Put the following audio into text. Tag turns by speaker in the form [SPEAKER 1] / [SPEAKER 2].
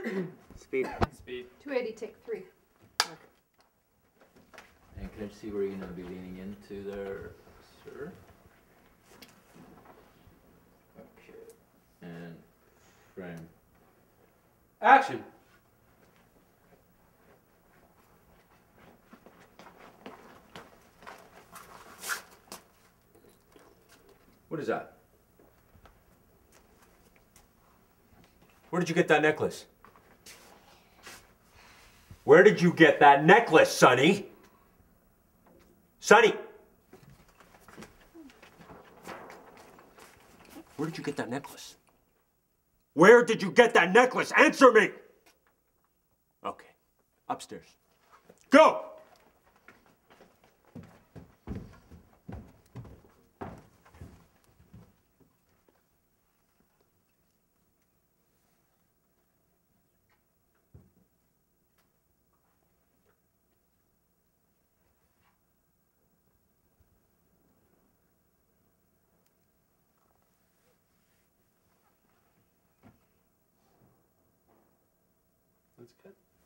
[SPEAKER 1] Speed.
[SPEAKER 2] Speed.
[SPEAKER 3] 280, take 3.
[SPEAKER 4] And can I just see where you're going to be leaning into there, sir? Okay. And frame.
[SPEAKER 2] Action.
[SPEAKER 5] What is that? Where did you get that necklace? Where did you get that necklace, Sonny? Sonny! Where did you get that necklace? Where did you get that necklace? Answer me! Okay. Upstairs. Go!
[SPEAKER 2] That's good.